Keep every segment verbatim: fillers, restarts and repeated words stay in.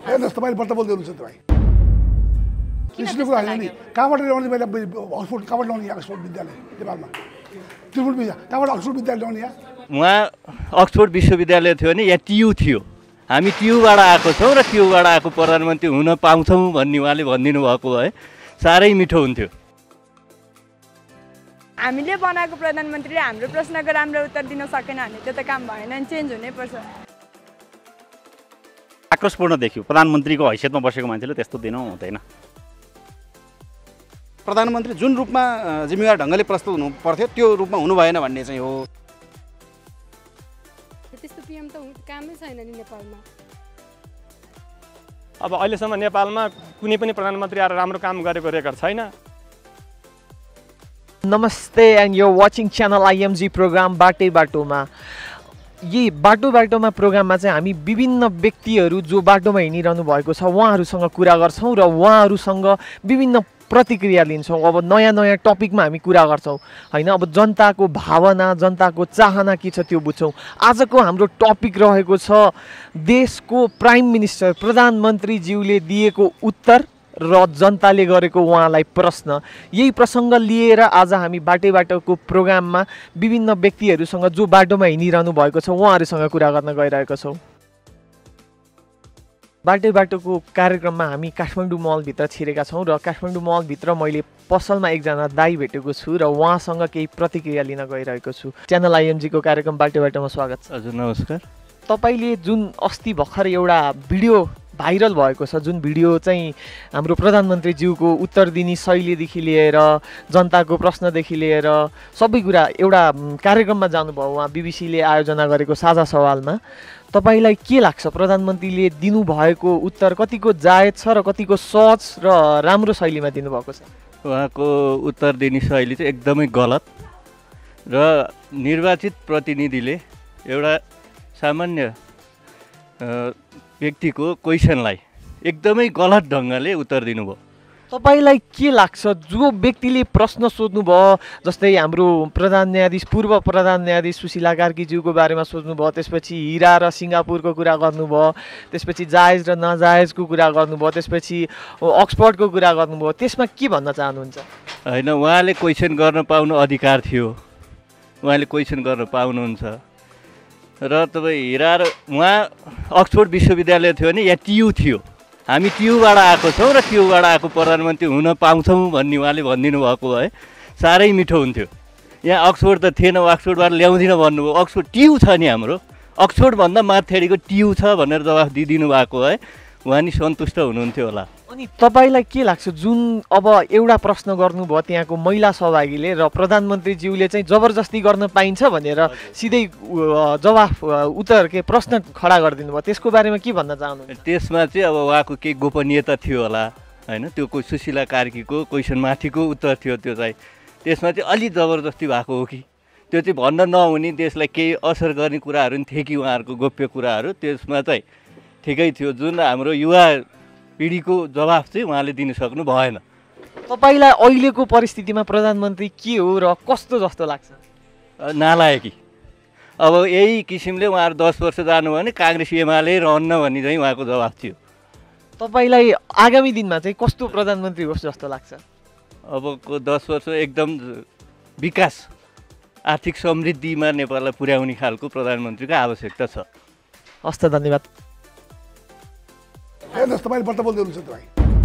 हेर्नुहोस् तपाईले बत्ता बोल्दै हुनुहुन्छ तपाईँ कृष्ण कुरा होइन नि कहाँबाट ल्याउने मैले अक्सफोर्ड कहाँबाट ल्याउने अक्सफोर्ड विद्यालय नेपालमा त्रिपुर विद्या कहाँबाट अक्सफोर्ड विद्यालय ल्याउने यहाँ उहाँ अक्सफोर्ड विश्वविद्यालय थियो भने यहाँ टियु थियो हामी टियुबाट आएको छौँ र टियुबाट आएको प्रधानमन्त्री हुन पाउँछौँ भन्ने उहाँले भनिदिनु भएको भए साह्रै मिठो हुन्थ्यो हामीले बनाएको प्रधानमन्त्रीले हाम्रो प्रश्नको राम्रो उत्तर दिन सकेन भने त्यो त काम भएन नि चेन्ज हुनैपर्छ आक्रोशपूर्ण देखियो प्रधानमन्त्रीको हैसियतमा बसेको मान्छेले त्यस्तो दिनु हुँदैन प्रधानमन्त्री जुन रूपमा जिम्मेवार ढङ्गले प्रस्तुत हुनु पर्थ्यो त्यो रूपमा हुनु भएन भन्ने चाहिँ हो त्यस्तो पीएम त कामै छैन नि नेपालमा अब अहिलेसम्म नेपालमा कुनै पनि प्रधानमन्त्री आएर राम्रो काम गरेको रेकर्ड छैन नमस्ते and you watching channel IMG program बाटै बाटोमा यी बाटो बाटोमा प्रोग्राममा चाहिँ हामी विभिन्न व्यक्तिहरू जो बाटोमा हिँडिरहनु भएको छ उहाँहरूसँग कुरा गर्छौँ र उहाँहरूसँग विभिन्न प्रतिक्रिया लिन्छौँ अब नयाँ नयाँ टपिकमा हामी कुरा गर्छौँ होइन अब जनताको भावना जनताको चाहना के छ त्यो बुझ्छौँ आजको हाम्रो टपिक रहेको छ देशको प्राइम मिनिस्टर प्रधानमन्त्रीज्यूले दिएको उत्तर र जनताले गरेको उहाँलाई प्रश्न यही प्रसङ्ग लिएर आज हामी बाटै बाटोको प्रोग्राममा विभिन्न व्यक्तिहरूसँग जो बाटोमा हिँडिरहनु भएको छ उहाँहरूसँग कुरा गर्न गइरहेका छौँ बाटै बाटोको कार्यक्रममा हामी काठमाडौँ मलभित्र छिरेका छौँ र काठमाडौँ मलभित्र मैले पसलमा एकजना दाई भेटेको छु र उहाँसँग केही प्रतिक्रिया लिन गइरहेको छु च्यानल आइएमजीको कार्यक्रम बाटै बाटोमा स्वागत छ हजुर नमस्कार तपाईँले जुन अस्ति भर्खर एउटा भिडियो भाइरल भएको छ जुन भिडियो चाहिँ हाम्रो प्रधानमन्त्रीज्यूको उत्तर दिने शैलीदेखि लिएर जनताको प्रश्नदेखि लिएर सबै कुरा एउटा कार्यक्रममा जानुभयो उहाँ बिबिसीले आयोजना गरेको साझा सवालमा तपाईँलाई के लाग्छ प्रधानमन्त्रीले दिनुभएको उत्तर कतिको जायज छ र कतिको सहज र राम्रो शैलीमा दिनुभएको छ उहाँको उत्तर दिने शैली चाहिँ एकदमै गलत र निर्वाचित प्रतिनिधिले एउटा सामान्य व्यक्तिको क्वेसनलाई एकदमै गलत ढङ्गले उत्तर दिनुभयो तपाईलाई के लाग्छ जो व्यक्तिले प्रश्न सोध्नुभयो जस्तै हाम्रो प्रधान न्यायाधीश पूर्व प्रधान न्यायाधीश सुशीला कार्कीज्यूको बारेमा सोध्नुभयो त्यसपछि हिरा र सिङ्गापुरको कुरा गर्नुभयो त्यसपछि जायज र नजायजको कुरा गर्नुभयो त्यसपछि अक्सफोर्डको कुरा गर्नुभयो त्यसमा के भन्न चाहनुहुन्छ होइन उहाँले क्वेसन गर्न पाउनु अधिकार थियो उहाँले क्वेसन गर्न पाउनुहुन्छ र तपाईँ हिरा र उहाँ अक्सफोर्ड विश्वविद्यालय थियो भने यहाँ टियु थियो हामी टियुबाट आएको छौँ र टियुबाट आएको प्रधानमन्त्री हुन पाउँछौँ भन्ने उहाँले भनिदिनु भएको भए साह्रै मिठो हुन्थ्यो यहाँ अक्सफोर्ड त थिएन अक्सफोर्डबाट ल्याउँदिनँ भन्नुभयो अक्सफोर्ड टियु छ नि हाम्रो अक्सफोर्डभन्दा माथिको टियु छ भनेर जवाफ दिइदिनु भएको भए उहाँ नि सन्तुष्ट हुनुहुन्थ्यो होला अनि तपाईँलाई के लाग्छ जुन अब एउटा प्रश्न गर्नुभयो त्यहाँको महिला सहभागीले र प्रधानमन्त्रीज्यूले चाहिँ जबरजस्ती गर्न पाइन्छ भनेर सिधै जवाफ उत्तर के प्रश्न खडा गरिदिनु भयो त्यसको बारेमा के भन्न चाहनुहुन्छ त्यसमा चाहिँ अब उहाँको केही गोपनीयता थियो होला होइन त्यो कोही सुशीला कार्कीको क्वेसन माथिको उत्तर थियो त्यो चाहिँ त्यसमा चाहिँ अलि जबरजस्ती भएको हो कि त्यो चाहिँ भन्न नहुने देशलाई केही असर गर्ने कुराहरू पनि थिए कि उहाँहरूको गोप्य कुराहरू त्यसमा चाहिँ ठिकै थियो जुन हाम्रो युवा पिँढीको जवाफ चाहिँ उहाँले दिन सक्नु भएन तपाईँलाई अहिलेको परिस्थितिमा प्रधानमन्त्री के हो र कस्तो जस्तो लाग्छ नालायकी अब यही किसिमले उहाँहरू दस वर्ष जानुभयो भने काङ्ग्रेस एमाले रहन्न भन्ने चाहिँ उहाँको जवाफ थियो तपाईँलाई आगामी दिनमा चाहिँ कस्तो प्रधानमन्त्री होस् जस्तो लाग्छ अबको दस वर्ष एकदम विकास आर्थिक समृद्धिमा नेपाललाई पुर्याउने खालको प्रधानमन्त्रीको आवश्यकता छ हस् त धन्यवाद हेर्नुहोस् तपाईँले बत्ता बोल्दै हुनुहुन्छ तपाईँ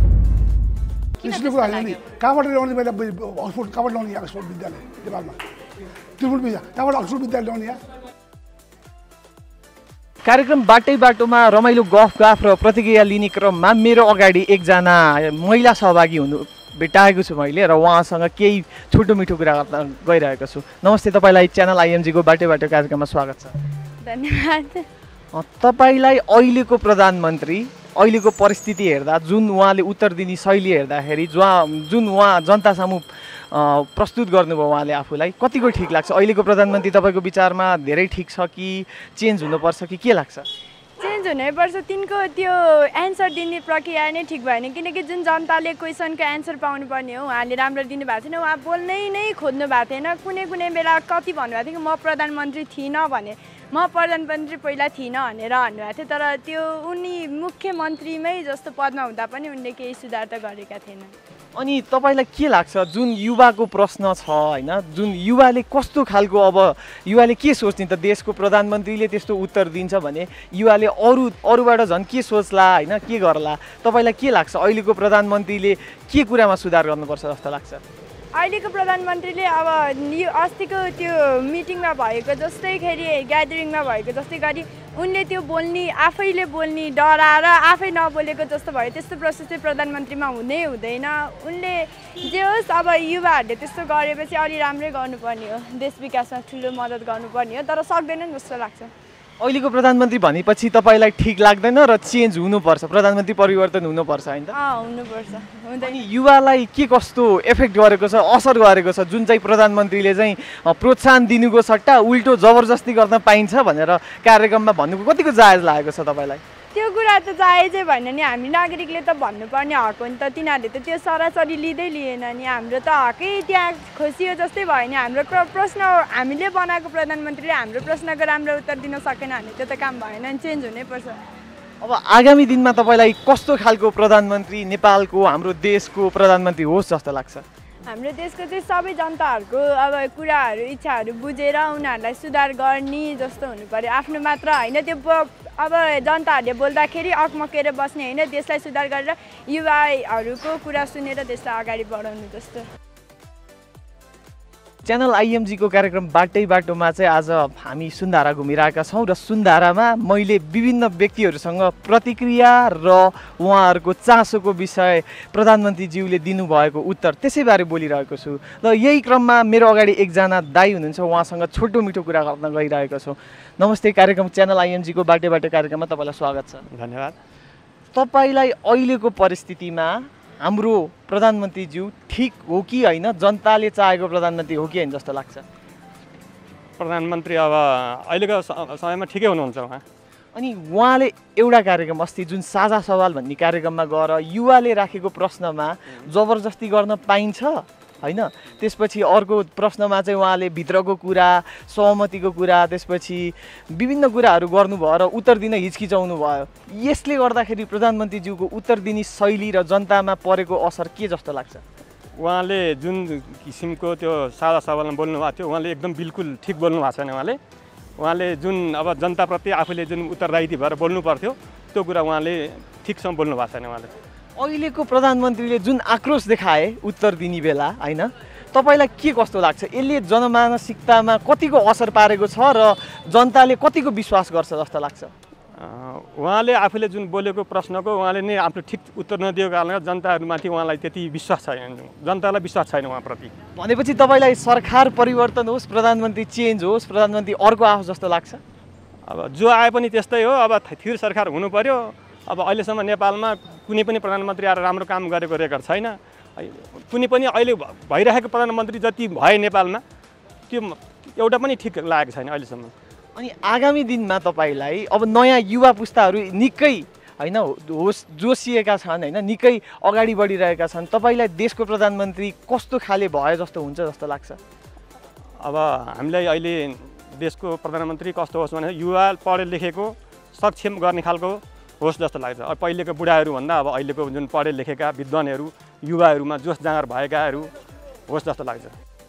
कृष्ण कुरा होइन नि कहाँबाट ल्याउने मैले अक्सफोर्ड कहाँबाट ल्याउने अक्सफोर्ड विद्यालय नेपालमा त्रिपुर विद्या कहाँबाट अक्सफोर्ड विद्यालय ल्याउने यहाँ कार्यक्रम बाटै बाटोमा रमाइलो गफ गफ र प्रतिक्रिया लिने क्रममा मेरो अगाडि एकजना महिला सहभागी हुनु भेटाएको छु मैले र उहाँसँग केही छोटो मिठो कुरा गर्न गइरहेको छु नमस्ते तपाईँलाई च्यानल आइएमजीको बाटै बाटो कार्यक्रममा स्वागत छ धन्यवाद तपाईँलाई अहिलेको प्रधानमन्त्री अहिलेको परिस्थिति हेर्दा जुन उहाँले उत्तर दिने शैली हेर्दाखेरि जुन उहाँ जनता सामु प्रस्तुत गर्नुभयो उहाँले आफूलाई कतिको ठिक लाग्छ अहिलेको प्रधानमन्त्री तपाईँको विचारमा धेरै ठिक छ कि चेन्ज हुनुपर्छ कि के लाग्छ चेन्ज हुनैपर्छ तिनको त्यो एन्सर दिने प्रक्रिया नै ठिक भएन किनकि जुन जनताले क्वेसनको एन्सर पाउनुपर्ने हो उहाँले राम्रो दिनुभएको थिएन उहाँ बोल्नै नै खोज्नु भएको थिएन कुनै कुनै बेला कति भन्नुभएको थियो कि म प्रधानमन्त्री थिइनँ भने म प्रधानमन्त्री पहिला थिइनँ भनेर भन्नुभएको थियो, तर त्यो उनी मुख्यमन्त्रीमै जस्तो पदमा हुँदा पनि उनले केही सुधार त गरेका थिएनन्। अनि तपाईँलाई के लाग्छ जुन युवाको प्रश्न छ होइन, जुन युवाले कस्तो खालको अब युवाले के सोच्ने त देशको प्रधानमन्त्रीले त्यस्तो उत्तर दिन्छ भने युवाले अरू अरूबाट झन् के सोच्ला होइन, के गर्ला? तपाईँलाई के लाग्छ अहिलेको प्रधानमन्त्रीले के कुरामा सुधार गर्नुपर्छ जस्तो लाग्छ? अहिलेको प्रधानमन्त्रीले अब यो अस्तिको त्यो मिटिङमा भएको जस्तैखेरि ग्यादरिङमा भएको जस्तै गरी उनले त्यो बोल्ने आफैले बोल्ने डराएर आफै नबोलेको जस्तो भयो, त्यस्तो प्रोसेस चाहिँ प्रधानमन्त्रीमा हुनै हुँदैन। उनले जे होस् अब युवाहरूले त्यस्तो गरेपछि अलि राम्रै गर्नुपर्ने हो, देश विकासमा ठुलो मद्दत गर्नुपर्ने हो, तर सक्दैनन् जस्तो लाग्छ। अहिलेको प्रधानमन्त्री भनेपछि तपाईँलाई ठिक लाग्दैन र चेन्ज हुनुपर्छ, प्रधानमन्त्री परिवर्तन हुनुपर्छ होइन त? अँ हुनुपर्छ, हुँदैन। अनि युवालाई के कस्तो इफेक्ट गरेको छ, असर गरेको छ जुन चाहिँ प्रधानमन्त्रीले चाहिँ प्रोत्साहन दिनुको सट्टा उल्टो जबरजस्ती गर्न पाइन्छ भनेर कार्यक्रममा भन्नुको कतिको जायज लागेको छ तपाईँलाई? त्यो कुरा त जायजै भएन नि, हामी नागरिकले त भन्नुपर्ने हक हो नि त, तिनीहरूले त त्यो सरासरी लिँदै लिएन नि, हाम्रो त हकै त्यहाँ खोसियो जस्तै भयो नि। हाम्रो प्रश्न हामीले बनाएको प्रधानमन्त्रीले हाम्रो प्रश्नको राम्रो उत्तर दिन सकेन भने त्यो त काम भएन नि, चेन्ज हुनैपर्छ। अब आगामी दिनमा तपाईँलाई कस्तो खालको प्रधानमन्त्री नेपालको हाम्रो देशको प्रधानमन्त्री होस् जस्तो लाग्छ? हाम्रो देशको चाहिँ सबै जनताहरूको अब कुराहरू इच्छाहरू बुझेर उनीहरूलाई सुधार गर्ने जस्तो हुनु पर्यो, आफ्नो मात्र होइन। त्यो अब जनताहरूले बोल्दाखेरि अकमकेर बस्ने होइन, देशलाई सुधार गरेर युवाहरूको कुरा सुनेर देशलाई अगाडि बढाउनु जस्तो। च्यानल आइएमजीको कार्यक्रम बाटै बाटोमा चाहिँ आज हामी सुन्धारा घुमिरहेका छौँ र सुन्धारामा मैले विभिन्न व्यक्तिहरूसँग प्रतिक्रिया र उहाँहरूको चासोको विषय प्रधानमन्त्रीज्यूले दिनुभएको उत्तर त्यसैबारे बोलिरहेको छु। र यही क्रममा मेरो अगाडि एकजना दाइ हुनुहुन्छ, उहाँसँग छोटो मिठो कुरा गर्न गइरहेको छु। नमस्ते, कार्यक्रम च्यानल आइएमजीको बाटै बाटो कार्यक्रममा तपाईँलाई स्वागत छ। धन्यवाद। तपाईँलाई अहिलेको परिस्थितिमा हाम्रो प्रधानमन्त्रीज्यू ठिक हो कि होइन, जनताले चाहेको प्रधानमन्त्री हो कि होइन जस्तो लाग्छ? प्रधानमन्त्री अब अहिलेको समयमा ठिकै हुनुहुन्छ उहाँ। अनि उहाँले एउटा कार्यक्रम अस्ति जुन साझा सवाल भन्ने कार्यक्रममा गएर युवाले राखेको प्रश्नमा जबरजस्ती गर्न पाइन्छ होइन, त्यसपछि अर्को प्रश्नमा चाहिँ उहाँले भित्रको कुरा, सहमतिको कुरा, त्यसपछि विभिन्न कुराहरू गर्नुभयो र उत्तर दिन हिचकिचाउनु भयो। यसले गर्दाखेरि प्रधानमन्त्रीज्यूको उत्तर दिने शैली र जनतामा परेको असर के जस्तो लाग्छ? उहाँले जुन किसिमको त्यो साझा सवालमा बोल्नुभएको थियो उहाँले एकदम बिल्कुल ठिक बोल्नु भएको छैन। उहाँले उहाँले जुन अब जनताप्रति आफूले जुन उत्तरदायित्व भएर बोल्नु पर्थ्यो त्यो कुरा उहाँले ठिकसँग बोल्नु भएको छैन। उहाँले अहिलेको प्रधानमन्त्रीले जुन आक्रोश देखाए उत्तर दिने बेला होइन, तपाईँलाई के कस्तो लाग्छ? यसले जनमानसिकतामा कतिको असर पारेको छ र जनताले कतिको विश्वास गर्छ जस्तो लाग्छ? उहाँले आफूले जुन बोलेको प्रश्नको उहाँले नै आफ्नो ठिक उत्तर नदिएको कारणले जनताहरूमाथि उहाँलाई त्यति विश्वास छैन, जनतालाई विश्वास छैन उहाँप्रति। भनेपछि तपाईँलाई सरकार परिवर्तन होस्, प्रधानमन्त्री चेन्ज होस्, प्रधानमन्त्री अर्को आओस् जस्तो लाग्छ? अब जो आए पनि त्यस्तै हो, अब थिर सरकार हुनु पर्यो। अब अहिलेसम्म नेपालमा कुनै पनि प्रधानमन्त्री आएर राम्रो काम गरेको रेकर्ड छैन। कुनै पनि अहिले भइरहेको प्रधानमन्त्री जति भए नेपालमा त्यो एउटा पनि ठिक लागेको छैन अहिलेसम्म। अनि आगामी दिनमा तपाईँलाई अब नयाँ युवा पुस्ताहरू निकै होइन होस् जोसिएका छन् होइन, निकै अगाडि बढिरहेका छन्, तपाईँलाई देशको प्रधानमन्त्री कस्तो खाले भए जस्तो हुन्छ जस्तो लाग्छ? अब हामीलाई अहिले देशको प्रधानमन्त्री कस्तो होस् भने युवा पढे लेखेको सक्षम गर्ने खालको होस् जस्तो लाग्छ। अब पहिलेको बुढाहरूभन्दा अब अहिलेको जुन पढे लेखेका विद्वानहरू युवाहरूमा जोस जाँगर भएकाहरू होस् जस्तो लाग्छ।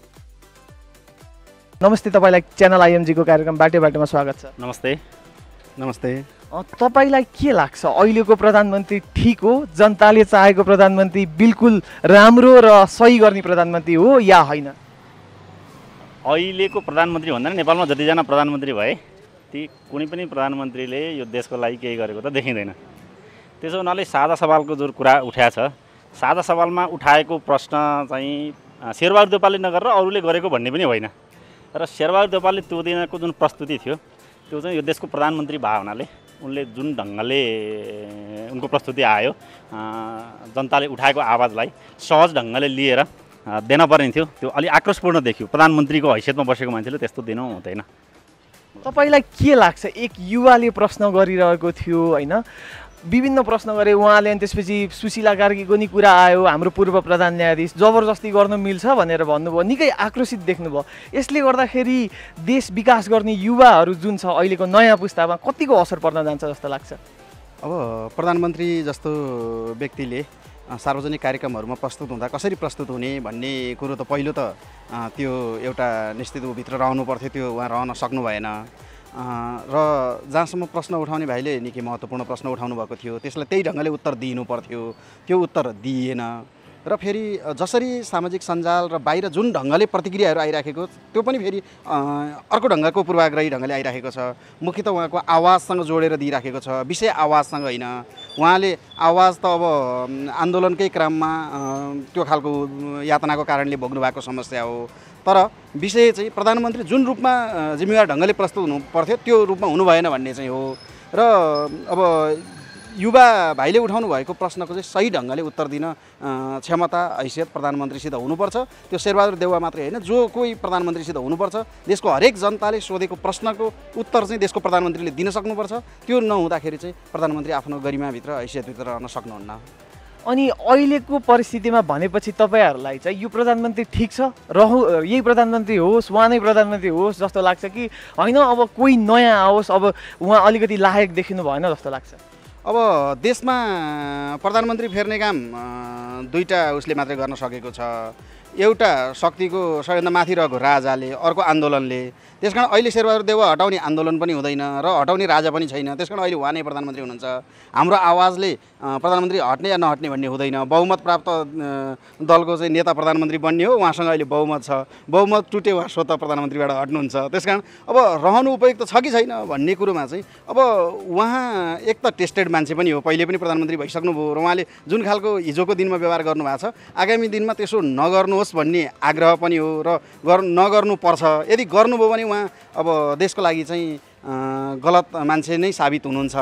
नमस्ते, तपाईँलाई च्यानल आइएमजीको कार्यक्रम बाटो बाटोमा स्वागत छ। नमस्ते। नमस्ते। तपाईँलाई के लाग्छ अहिलेको प्रधानमन्त्री ठिक हो, जनताले चाहेको प्रधानमन्त्री बिल्कुल राम्रो र सही गर्ने प्रधानमन्त्री हो या होइन? अहिलेको प्रधानमन्त्री भन्दा नि नेपालमा जतिजना प्रधानमन्त्री भए ती कुनै पनि प्रधानमन्त्रीले यो देशको लागि केही गरेको त देखिँदैन। त्यसो हुनाले साझा सवालको जुन कुरा उठाएको छ, साझा सवालमा उठाएको प्रश्न चाहिँ शेरबहादुर देउपाले नगरेर अरूले गरेको भन्ने पनि होइन। र शेरबहादुर देउपाले त्यो दिनको जुन प्रस्तुति थियो त्यो चाहिँ यो देशको प्रधानमन्त्री भए हुनाले उनले जुन ढङ्गले उनको प्रस्तुति आयो, जनताले उठाएको आवाजलाई सहज ढङ्गले लिएर दिन पर्ने थियो। त्यो अलि आक्रोशपूर्ण देखियो। प्रधानमन्त्रीको हैसियतमा बसेको मान्छेले त्यस्तो दिनु हुँदैन। तपाईँलाई के लाग्छ, एक युवाले प्रश्न गरिरहेको थियो होइन, विभिन्न प्रश्न गरे उहाँले। अनि त्यसपछि सुशीला कार्कीको नि कुरा आयो, हाम्रो पूर्व प्रधान न्यायाधीश जबरजस्ती गर्न मिल्छ भनेर भन्नुभयो, निकै आक्रोशित देख्नुभयो। यसले गर्दाखेरि देश विकास गर्ने युवाहरू जुन छ अहिलेको नयाँ पुस्तामा कतिको असर पर्न जान्छ जस्तो लाग्छ? अब प्रधानमन्त्री जस्तो व्यक्तिले सार्वजनिक कार्यक्रमहरूमा प्रस्तुत हुँदा कसरी प्रस्तुत हुने भन्ने कुरो त पहिलो त त्यो एउटा निश्चित भित्र रहनु पर्थ्यो, त्यो उहाँ रहन सक्नु भएन। र जहाँसम्म प्रश्न उठाउने भाइले निकै महत्त्वपूर्ण प्रश्न उठाउनु भएको थियो, त्यसलाई त्यही ढङ्गले उत्तर दिनु पर्थ्यो, त्यो उत्तर दिइएन। र फेरि जसरी सामाजिक सञ्जाल र बाहिर जुन ढङ्गले प्रतिक्रियाहरू आइराखेको त्यो पनि फेरि अर्को ढङ्गको पूर्वाग्रही ढङ्गले आइराखेको छ। मुख्यतः उहाँको आवाजसँग जोडेर दिइराखेको छ, विषय आवाजसँग होइन। उहाँले आवाज त अब आन्दोलनकै क्रममा त्यो खालको यातनाको कारणले भोग्नु भएको समस्या हो, तर विषय चाहिँ प्रधानमन्त्री जुन रूपमा जिम्मेवार ढङ्गले प्रस्तुत हुनु पर्थ्यो त्यो रूपमा हुनु भएन भन्ने चाहिँ हो। र अब युवा भाइले उठाउनु भएको प्रश्नको चाहिँ सही ढङ्गले उत्तर दिन क्षमता हैसियत प्रधानमन्त्रीसित हुनुपर्छ। त्यो शेरबहादुर देउवा मात्रै होइन, जो कोही प्रधानमन्त्रीसित हुनुपर्छ। देशको हरेक जनताले सोधेको प्रश्नको उत्तर चाहिँ देशको प्रधानमन्त्रीले दिन सक्नुपर्छ। त्यो नहुँदाखेरि चाहिँ प्रधानमन्त्री आफ्नो गरिमाभित्र हैसियतभित्र रहन सक्नुहुन्न। अनि अहिलेको परिस्थितिमा भनेपछि तपाईँहरूलाई चाहिँ यो प्रधानमन्त्री ठिक छ, रहु यही प्रधानमन्त्री होस्, उहाँ नै प्रधानमन्त्री होस् जस्तो लाग्छ कि होइन अब कोही नयाँ आओस्, अब उहाँ अलिकति लायक देखिनु भएन जस्तो लाग्छ? अब देशमा प्रधानमन्त्री फेर्ने काम दुईवटा उसले मात्रै गर्न सकेको छ। एउटा शक्तिको सबैभन्दा माथि रहेको राजाले, अर्को आन्दोलनले। त्यसकारण अहिले शेरबहादुर देउवा हटाउने आन्दोलन पनि हुँदैन र हटाउने राजा पनि छैन। त्यसकारण अहिले उहाँ नै प्रधानमन्त्री हुनुहुन्छ। हाम्रो आवाजले प्रधानमन्त्री हट्ने या नहट्ने भन्ने हुँदैन। बहुमत प्राप्त दलको चाहिँ नेता प्रधानमन्त्री बन्ने हो, उहाँसँग अहिले बहुमत छ। बहुमत टुटे उहाँ स्वतः प्रधानमन्त्रीबाट हट्नुहुन्छ। त्यसकारण अब रहनु उपयुक्त छ कि छैन भन्ने कुरोमा चाहिँ अब उहाँ एक त टेस्टेड मान्छे पनि हो, पहिले पनि प्रधानमन्त्री भइसक्नुभयो र उहाँले जुन खालको हिजोको दिनमा व्यवहार गर्नुभएको छ आगामी दिनमा त्यसो नगर्नुहोस् भन्ने आग्रह पनि हो र गर नगर्नुपर्छ। यदि गर्नुभयो भने उहाँ अब देशको लागि चाहिँ गलत मान्छे नै साबित हुनुहुन्छ।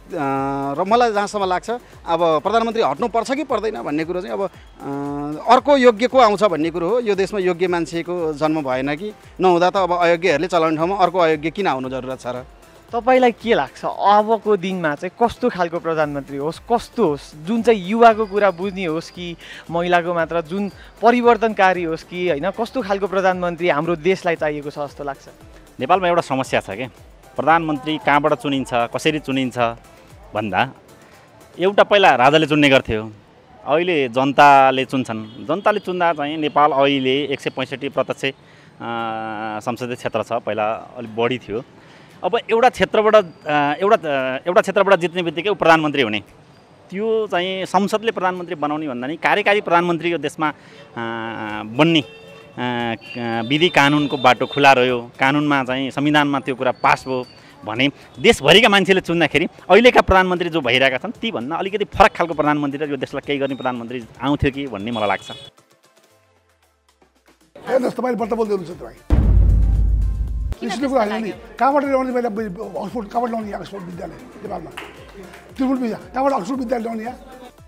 र मलाई जहाँसम्म लाग्छ अब प्रधानमन्त्री हट्नुपर्छ कि पर्दैन भन्ने कुरो चाहिँ अब अर्को योग्य को आउँछ भन्ने कुरो हो। यो देशमा योग्य मान्छेको जन्म भएन कि नहुँदा त अब अयोग्यहरूले चलाउने ठाउँमा अर्को अयोग्य किन आउनु जरुरत छ र? तपाईँलाई के लाग्छ अबको दिनमा चाहिँ कस्तो खालको प्रधानमन्त्री होस्, कस्तो होस्, जुन चाहिँ युवाको कुरा बुझ्ने होस् कि महिलाको मात्र जुन परिवर्तनकारी होस् कि होइन, कस्तो खालको प्रधानमन्त्री हाम्रो देशलाई चाहिएको छ जस्तो लाग्छ? नेपालमा एउटा समस्या छ कि प्रधानमन्त्री कहाँबाट चुनिन्छ, कसरी चुनिन्छ भन्दा एउटा पहिला राजाले चुन्ने गर्थ्यो, अहिले जनताले चुन्छन्। जनताले चुन्दा चाहिँ नेपाल अहिले एक सय पैँसठी प्रत्यक्ष संसदीय क्षेत्र छ, पहिला अलिक बढी थियो। अब एउटा क्षेत्रबाट एउटा एउटा क्षेत्रबाट जित्ने बित्तिकै ऊ प्रधानमन्त्री हुने, त्यो चाहिँ संसदले प्रधानमन्त्री बनाउने भन्दा नि कार्यकारी प्रधानमन्त्री यो देशमा बन्ने विधि कानुनको बाटो खुला रह्यो। कानुनमा चाहिँ संविधानमा त्यो कुरा पास भयो भने देशभरिका मान्छेले चुन्दाखेरि अहिलेका प्रधानमन्त्री जो भइरहेका छन् ती भन्दा अलिकति फरक खालको प्रधानमन्त्री र यो देशलाई केही गर्ने प्रधानमन्त्री आउँथ्यो कि भन्ने मलाई लाग्छ। हेर्नुहोस् तपाईँले बत्त बोल्दै हुनुहुन्छ तपाईँ निश्चित कुरा होइन नि। कहाँबाट ल्याउने पहिला अक्सफोर्ड कहाँबाट ल्याउने यहाँ अक्सफोर्ड विद्यालय नेपालमा त्रिपुल विद्या कहाँबाट अक्सफोर्ड विद्यालय ल्याउने यहाँ?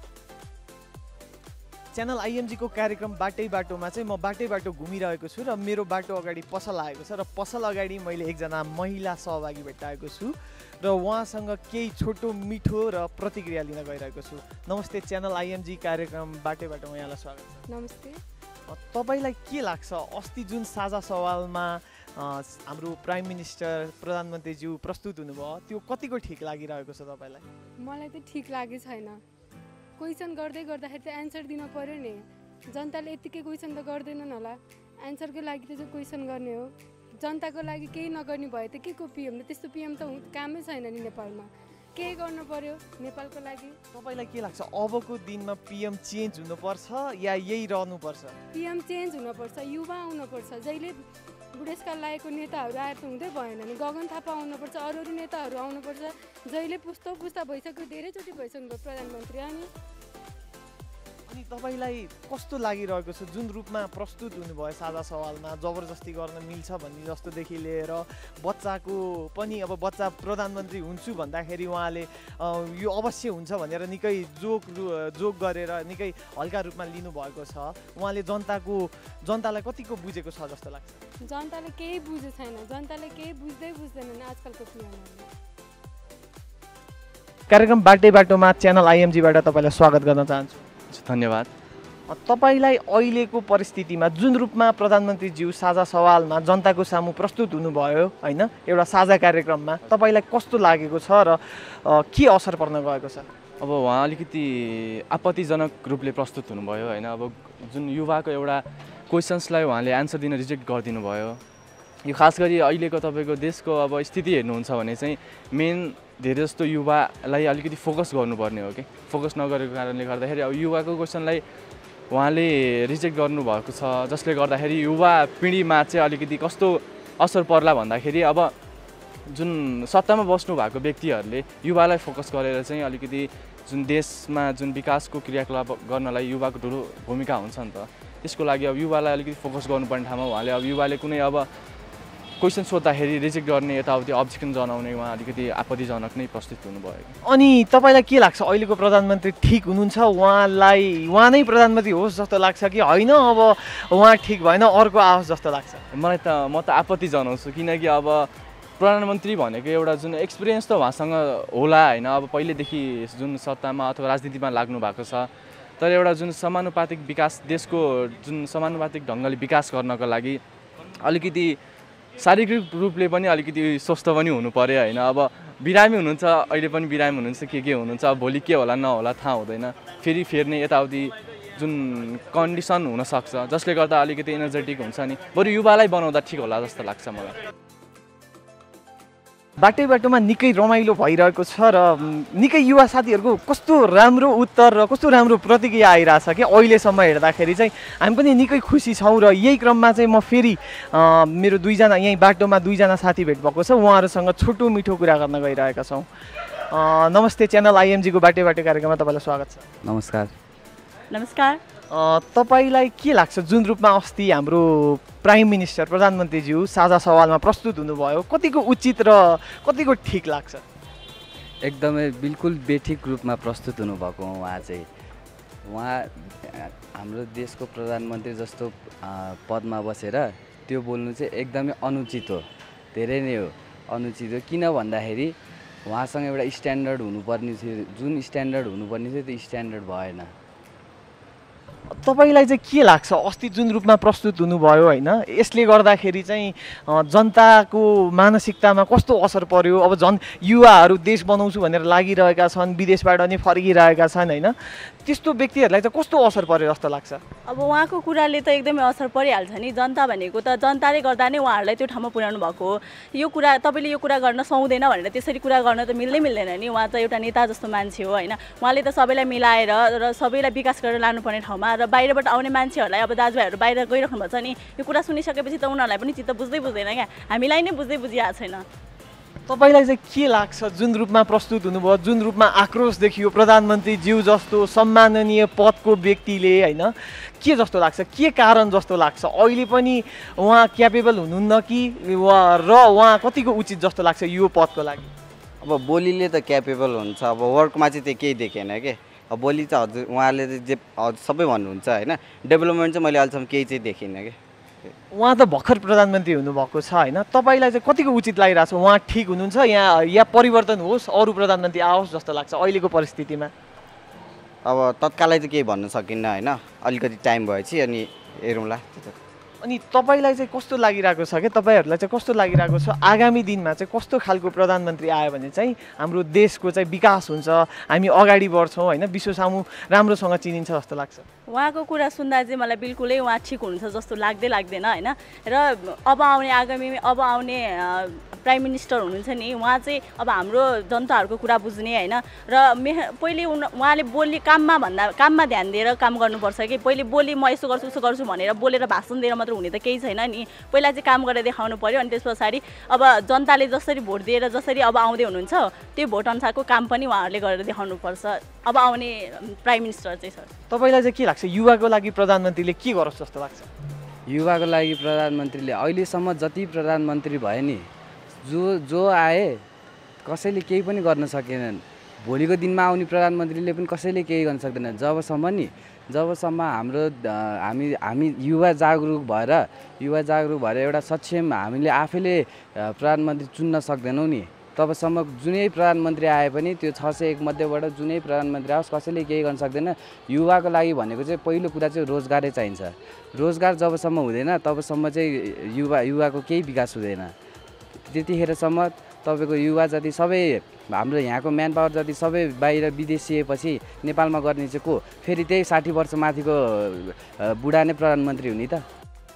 च्यानल आइएमजीको कार्यक्रम बाटै बाटोमा चाहिँ म बाटै बाटो घुमिरहेको छु र मेरो बाटो अगाडि पसल आएको छ र पसल अगाडि मैले एकजना महिला सहभागी भेट्टाएको छु र उहाँसँग केही छोटो मिठो र प्रतिक्रिया लिन गइरहेको छु। नमस्ते, च्यानल आइएमजी कार्यक्रम बाटै बाटोमा यहाँलाई स्वागत छ। नमस्ते। तपाईँलाई के लाग्छ अस्ति जुन साझा सवालमा हाम्रो प्राइम मिनिस्टर प्रधानमन्त्रीज्यू प्रस्तुत हुनुभयो त्यो कतिको ठिक लागिरहेको छ तपाईँलाई? मलाई त ठिक लागेको छैन। क्वेसन गर्दै गर्दाखेरि त एन्सर दिन पर्यो नि। जनताले यतिकै क्वेसन त गर्दैनन् होला, एन्सरको लागि त जो क्वेसन गर्ने हो। जनताको लागि केही नगर्ने भए त के को पिएम? त्यस्तो पिएम त कामै छैन नि नेपालमा। केही गर्नु पर्यो नेपालको लागि। तपाईँलाई के लाग्छ अबको दिनमा पिएम चेन्ज हुनुपर्छ या यही रहनुपर्छ? पिएम चेन्ज हुनुपर्छ, युवा आउनुपर्छ। जहिले बुढेसकाल लागेको नेताहरू आएर त हुँदै भएन नि। गगन थापा आउनुपर्छ, अरू अरू नेताहरू आउनुपर्छ। जहिले पुस्ता पुस्ता भइसक्यो, धेरैचोटि भइसक्नु भयो प्रधानमन्त्री। अनि अनि तपाईँलाई कस्तो लागिरहेको छ जुन रूपमा प्रस्तुत हुनुभयो साझा सवालमा? जबरजस्ती गर्न मिल्छ भन्ने जस्तोदेखि लिएर बच्चाको पनि अब बच्चा प्रधानमन्त्री हुन्छु भन्दाखेरि उहाँले यो अवश्य हुन्छ भनेर निकै जोक जोक गरेर निकै हल्का रूपमा लिनुभएको छ। उहाँले जनताको जनतालाई कतिको बुझेको छ जस्तो लाग्छ? जनताले केही बुझेको छैन। जनताले केही बुझ्दै बुझ्दैनन् आजकलको पिएमहरूले। कार्यक्रम बाटै बाटोमा च्यानल आइएमजीबाट तपाईँलाई स्वागत गर्न चाहन्छु। धन्यवाद। तपाईँलाई अहिलेको परिस्थितिमा जुन रूपमा प्रधानमन्त्रीज्यू साझा सवालमा जनताको सामु प्रस्तुत हुनुभयो होइन, एउटा साझा कार्यक्रममा तपाईँलाई कस्तो लागेको छ र के असर पर्न गएको छ? अब उहाँ अलिकति आपत्तिजनक रूपले प्रस्तुत हुनुभयो होइन। अब जुन युवाको एउटा क्वेसन्सलाई उहाँले एन्सर दिन रिजेक्ट गरिदिनु भयो। यो खास गरी अहिलेको तपाईँको देशको अब स्थिति हेर्नुहुन्छ भने चाहिँ मेन धेरै जस्तो युवालाई अलिकति फोकस गर्नुपर्ने हो कि फोकस नगरेको कारणले गर्दाखेरि अब युवाको क्वेसनलाई उहाँले रिजेक्ट गर्नुभएको छ, जसले गर्दाखेरि युवा पिँढीमा चाहिँ अलिकति कस्तो असर पर्ला भन्दाखेरि अब जुन सत्तामा बस्नु भएको व्यक्तिहरूले युवालाई फोकस गरेर चाहिँ अलिकति जुन देशमा जुन विकासको क्रियाकलाप गर्नलाई युवाको ठुलो भूमिका हुन्छ नि त, त्यसको लागि अब युवालाई अलिकति फोकस गर्नुपर्ने ठाउँमा उहाँले अब युवाले कुनै अब क्वेसन सोद्धाखेरि रिजेक्ट गर्ने यताउति अब्जेक्सन जनाउने उहाँ अलिकति आपत्तिजनक नै प्रस्तुत हुनुभयो। अनि तपाईँलाई के लाग्छ अहिलेको प्रधानमन्त्री ठिक हुनुहुन्छ? उहाँलाई उहाँ नै प्रधानमन्त्री होस् जस्तो लाग्छ कि होइन अब उहाँ ठिक भएन अर्को आओस् जस्तो लाग्छ? मलाई त म त आपत्ति जनाउँछु, किनकि अब प्रधानमन्त्री भनेको एउटा जुन एक्सपिरियन्स त उहाँसँग होला होइन। अब पहिलेदेखि जुन सत्तामा अथवा राजनीतिमा लाग्नु भएको छ, तर एउटा जुन समानुपातिक विकास देशको जुन समानुपातिक ढङ्गले विकास गर्नको लागि अलिकति शारीरिक रूपले पनि अलिकति स्वस्थ पनि हुनु पर्यो होइन। अब बिरामी हुनुहुन्छ, अहिले पनि बिरामी हुनुहुन्छ, के के हुनुहुन्छ, अब भोलि के होला नहोला थाहा हुँदैन, फेरि फेर्ने यताउति जुन कन्डिसन हुनसक्छ, जसले गर्दा अलिकति एनर्जेटिक हुन्छ नि, बरु युवालाई बनाउँदा ठिक होला जस्तो लाग्छ मलाई। बाटै बाटोमा निकै रमाइलो भइरहेको छ र निकै युवा साथीहरूको कस्तो राम्रो उत्तर र कस्तो राम्रो प्रतिक्रिया आइरहेछ कि अहिलेसम्म हेर्दाखेरि चाहिँ हामी पनि निकै खुसी छौँ। र यही क्रममा चाहिँ म फेरि मेरो दुईजना यहीँ बाटोमा दुईजना साथी भेट भएको छ, उहाँहरूसँग छोटो मिठो कुरा गर्न गइरहेका छौँ। नमस्ते, च्यानल आइएमजीको बाटै बाटो कार्यक्रममा तपाईँलाई स्वागत छ। नमस्कार। नमस्कार। तपाईँलाई के लाग्छ जुन रूपमा अस्ति हाम्रो प्राइम मिनिस्टर प्रधानमन्त्रीज्यू साझा सवालमा प्रस्तुत हुनुभयो, कतिको उचित र कतिको ठिक लाग्छ? एकदमै बिल्कुल बेठिक रूपमा प्रस्तुत हुनुभएको उहाँ चाहिँ। उहाँ हाम्रो देशको प्रधानमन्त्री जस्तो पदमा बसेर त्यो बोल्नु चाहिँ एकदमै अनुचित हो, धेरै नै हो अनुचित हो। किन भन्दाखेरि उहाँसँग एउटा स्ट्यान्डर्ड हुनुपर्ने थियो, जुन स्ट्यान्डर्ड हुनुपर्ने थियो त्यो स्ट्यान्डर्ड भएन। तपाईँलाई चाहिँ के लाग्छ अस्ति जुन रूपमा प्रस्तुत हुनुभयो होइन, यसले गर्दाखेरि चाहिँ जनताको मानसिकतामा कस्तो असर पर्यो? अब झन् युवाहरू देश बनाउँछु भनेर लागिरहेका छन्, विदेशबाट नि फर्किरहेका छन् होइन, त्यस्तो व्यक्तिहरूलाई चाहिँ कस्तो असर पर्यो जस्तो लाग्छ? अब उहाँको कुराले त एकदमै असर परिहाल्छ नि। जनता भनेको त जनताले गर्दा नै उहाँहरूलाई त्यो ठाउँमा पुर्याउनु भएको हो। यो कुरा तपाईँले यो कुरा गर्न सक्दैन भनेर त्यसरी कुरा गर्न त मिल्दै मिल्दैन नि। उहाँ त एउटा नेता जस्तो मान्छे हो होइन, उहाँले त सबैलाई मिलाएर र सबैलाई विकास गरेर लानुपर्ने ठाउँमा र बाहिरबाट आउने मान्छेहरूलाई अब दाजुभाइहरू बाहिर गइराख्नु भएको छ नि, यो कुरा सुनिसकेपछि त उनीहरूलाई पनि चित्त बुझ्दै बुझ्दैन क्या, हामीलाई नै बुझ्दै बुझिरहेको छैन। तपाईँलाई चाहिँ के लाग्छ जुन रूपमा प्रस्तुत हुनुभयो, जुन रूपमा आक्रोश देखियो प्रधानमन्त्रीज्यू जस्तो सम्माननीय पदको व्यक्तिले होइन, के जस्तो लाग्छ? के कारण जस्तो लाग्छ? अहिले पनि उहाँ क्यापेबल हुनुहुन्न कि र उहाँ कतिको उचित जस्तो लाग्छ यो पदको लागि? अब बोलीले त क्यापेबल हुन्छ, अब वर्कमा चाहिँ त्यो केही देखेन कि। अब बोली चाहिँ हजुर उहाँले जे सबै भन्नुहुन्छ होइन, डेभलपमेन्ट चाहिँ मैले अहिलेसम्म केही चाहिँ देखिनँ कि। उहाँ त भर्खर प्रधानमन्त्री हुनुभएको छ होइन, तपाईँलाई चाहिँ कतिको उचित लागिरहेछ? उहाँ ठिक हुनुहुन्छ या या परिवर्तन होस्, अरू प्रधानमन्त्री आओस् जस्तो लाग्छ अहिलेको परिस्थितिमा? अब तत्कालै चाहिँ केही भन्न सकिन्न होइन, अलिकति टाइम भएपछि अनि हेरौँला। अनि तपाईँलाई चाहिँ कस्तो लागिरहेको छ कि तपाईँहरूलाई चाहिँ कस्तो लागिरहेको छ आगामी दिनमा चाहिँ कस्तो खालको प्रधानमन्त्री आयो भने चाहिँ हाम्रो देशको चाहिँ विकास हुन्छ, हामी अगाडि बढ्छौँ होइन, विश्व सामु राम्रोसँग चिनिन्छ जस्तो लाग्छ? उहाँको कुरा सुन्दा चाहिँ मलाई बिल्कुलै उहाँ ठिक हुनुहुन्छ जस्तो लाग्दै लाग्दैन होइन। र अब आउने आगामी अब आउने प्राइम मिनिस्टर हुनुहुन्छ नि, उहाँ चाहिँ अब हाम्रो जनताहरूको कुरा बुझ्ने होइन र मे पहिले उहाँले बोली काममा भन्दा काममा ध्यान दिएर काम गर्नुपर्छ कि। पहिले बोली म यसो गर्छु उसो गर्छु भनेर बोलेर भाषण दिएर मात्र हुने त केही छैन नि, पहिला चाहिँ काम गरेर देखाउनु पऱ्यो। अनि त्यस पछाडि अब जनताले जसरी भोट दिएर जसरी अब आउँदै हुनुहुन्छ त्यो भोट अनुसारको काम पनि उहाँहरूले गरेर देखाउनुपर्छ अब आउने प्राइम मिनिस्टर चाहिँ। सर तपाईँलाई चाहिँ के लाग्छ युवाको लागि प्रधानमन्त्रीले के गरोस् जस्तो लाग्छ? युवाको लागि प्रधानमन्त्रीले अहिलेसम्म जति प्रधानमन्त्री भए नि जो जो आए कसैले केही पनि गर्न सकेनन्। भोलिको दिनमा आउने प्रधानमन्त्रीले पनि कसैले केही गर्न सक्दैन जबसम्म नि जबसम्म हाम्रो हामी हामी युवा जागरुक भएर युवा जागरुक भएर एउटा सक्षम हामीले आफैले प्रधानमन्त्री चुन्न सक्दैनौँ नि, तबसम्म जुनै प्रधानमन्त्री आए पनि त्यो छ सय एक मध्येबाट जुनै प्रधानमन्त्री आओस् कसैले केही गर्न सक्दैन। युवाको लागि भनेको चाहिँ पहिलो कुरा चाहिँ रोजगारै चाहिन्छ। रोजगार जबसम्म हुँदैन तबसम्म चाहिँ युवा युवाको केही विकास हुँदैन। त्यतिखेरसम्म तपाईँको युवा जति सबै हाम्रो यहाँको म्यान पावर जति सबै बाहिर विदेशिएपछि नेपालमा गर्ने चाहिँ को फेरि त्यही साठी वर्ष माथिको बुढा नै प्रधानमन्त्री हुने त।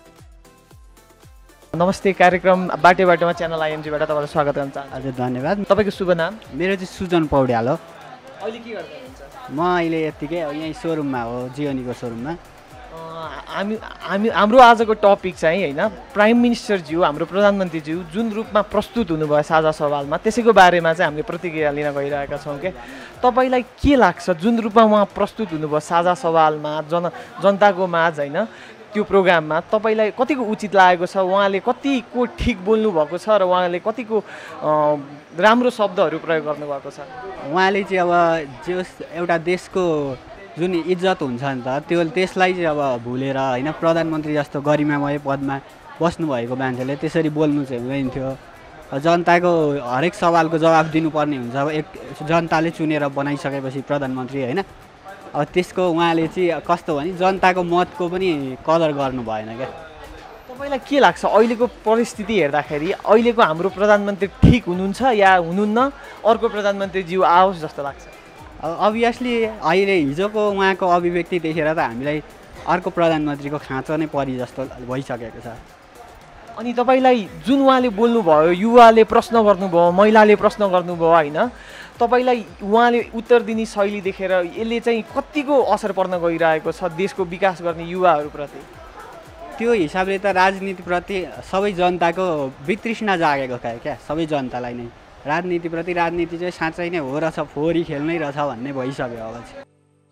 नमस्ते, कार्यक्रम बाटे बाटोमा च्यानल आइएमजीबाट तपाईँलाई स्वागत गर्न चाहन्छु। हजुर धन्यवाद। तपाईँको शुभ नाम? मेरो चाहिँ सुजन पौड्याल हो। अहिले के गर्दै हुनुहुन्छ? म अहिले यत्तिकै यहीँ सोरुममा हो, जियोनीको सोरुममा। हामी हामी हाम्रो आजको टपिक चाहिँ होइन प्राइम मिनिस्टरज्यू हाम्रो प्रधानमन्त्रीज्यू जुन रूपमा प्रस्तुत हुनुभयो साझा सवालमा त्यसैको बारेमा चाहिँ हामीले प्रतिक्रिया लिन गइरहेका छौँ। के तपाईँलाई के लाग्छ जुन रूपमा उहाँ प्रस्तुत हुनुभयो साझा सवालमा जन जनताको माझ होइन त्यो प्रोग्राममा तपाईँलाई कतिको उचित लागेको छ? उहाँले कतिको ठिक बोल्नुभएको छ र उहाँले कतिको राम्रो शब्दहरू प्रयोग गर्नुभएको छ? उहाँले चाहिँ अब जस एउटा देशको जुन इज्जत हुन्छ नि त त्यो त्यसलाई चाहिँ अब भुलेर होइन प्रधानमन्त्री जस्तो गरिमामय पदमा बस्नुभएको मान्छेले त्यसरी बोल्नु चाहिँ हुँदैन थियो। जनताको हरेक सवालको जवाब दिनुपर्ने हुन्छ। अब एक जनताले चुनेर बनाइसकेपछि प्रधानमन्त्री होइन अब त्यसको उहाँले चाहिँ कस्तो भने जनताको मतको पनि कदर गर्नु भएन क्या। तपाईँलाई के लाग्छ अहिलेको परिस्थिति हेर्दाखेरि अहिलेको हाम्रो प्रधानमन्त्री ठिक हुनुहुन्छ या हुनुहुन्न? अर्को प्रधानमन्त्रीज्यू आओस् जस्तो लाग्छ? अब अभियसली अहिले हिजोको उहाँको अभिव्यक्ति देखेर त हामीलाई अर्को प्रधानमन्त्रीको खाँचो नै परि जस्तो भइसकेको छ। अनि तपाईँलाई जुन उहाँले बोल्नुभयो, युवाले प्रश्न गर्नुभयो, महिलाले प्रश्न गर्नुभयो होइन, तपाईँलाई उहाँले उत्तर दिने शैली देखेर यसले चाहिँ कतिको असर पर्न गइरहेको छ देशको विकास गर्ने युवाहरूप्रति? त्यो हिसाबले त राजनीतिप्रति सबै जनताको वितृष्णा जागेको क्या सबै जनतालाई नै। राजनीतिप्रति राजनीति चाहिँ साँच्चै नै हो रहेछ, फोहोरी खेल्नै रहेछ भन्ने भइसक्यो अब चाहिँ।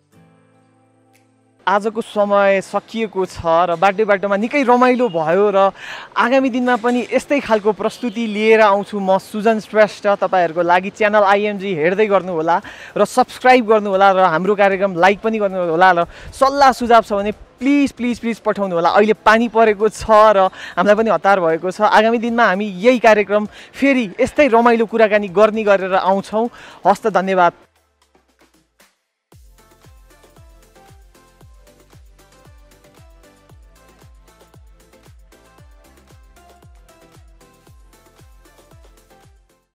आजको समय सकिएको छ र बाटो बाटोमा निकै रमाइलो भयो र आगामी दिनमा पनि यस्तै खालको प्रस्तुति लिएर आउँछु म सुजन श्रेष्ठ। तपाईँहरूको लागि च्यानल आइएमजी हेर्दै गर्नुहोला र सब्सक्राइब गर्नुहोला र हाम्रो कार्यक्रम लाइक पनि गर्नुहोला र सल्लाह सुझाव छ भने प्लिज प्लिज प्लिज पठाउनु होला। अहिले पानी परेको छ र हामीलाई पनि हतार भएको छ। आगामी दिनमा हामी यही कार्यक्रम फेरि यस्तै रमाइलो कुराकानी गर्ने गरेर आउँछौँ। हस्त, धन्यवाद।